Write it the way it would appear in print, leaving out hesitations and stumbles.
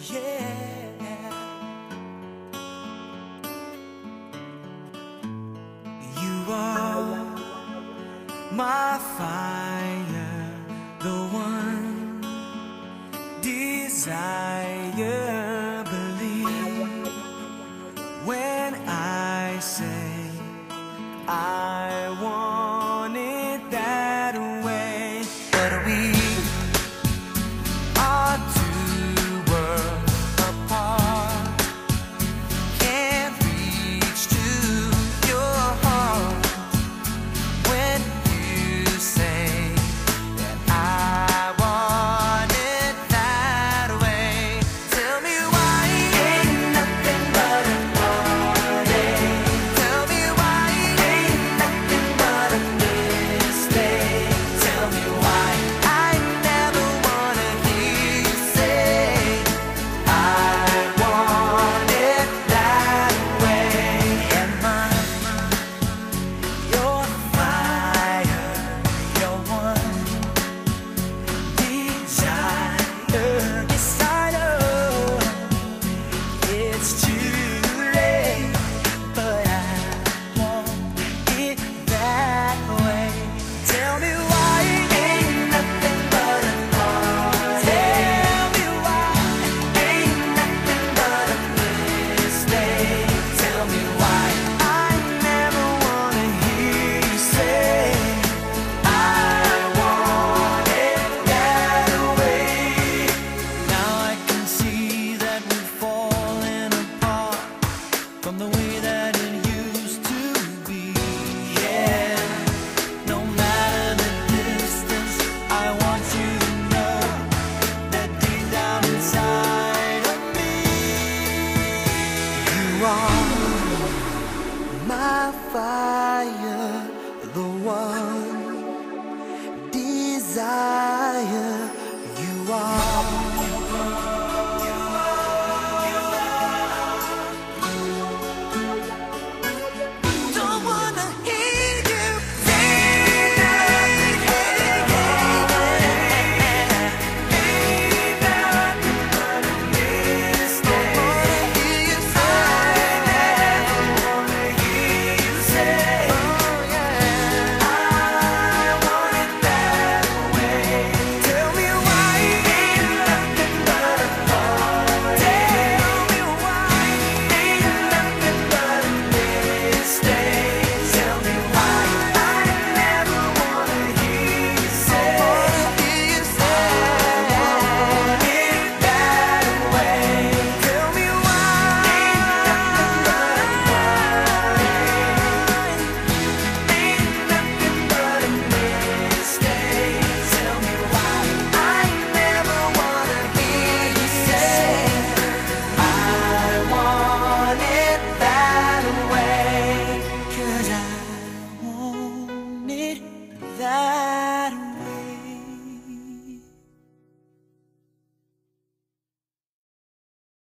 Yeah, you are my fire, the one desire. Believe when I say I want it that way. But we are two worlds apart, can't reach to your heart when you say that I want it that way. Tell me why ain't nothing but a heartache. Tell me why ain't nothing but a mistake. Tell me why I never wanna hear you say I want it that way. Am I your fire, your one desire? Yes, I know it's too late, but I want it that way. Tell me why ain't nothing but a heartache. Tell me why ain't nothing but a mistake. Tell me why I never wanna hear you say I want it that way. Now I can see that we're falling apart from the way that it used to be. Yeah, no matter the distance, I want you to know that deep down inside of me, you are my fire, the one desire. You are. Don't wanna hear you say nothing, ain't nothing but a mistake. Don't wanna hear you say, never wanna hear you say, oh yeah, I want it that way. Tell me why ain't nothing but a heartache. Tell me why ain't nothing but a mistake. Tell me why I never wanna hear you say I want it that way. Tell me why ain't nothing but a heartache. Ain't nothing but a mistake. Tell me why I never wanna hear you say I want it that way. 'Cause I want it that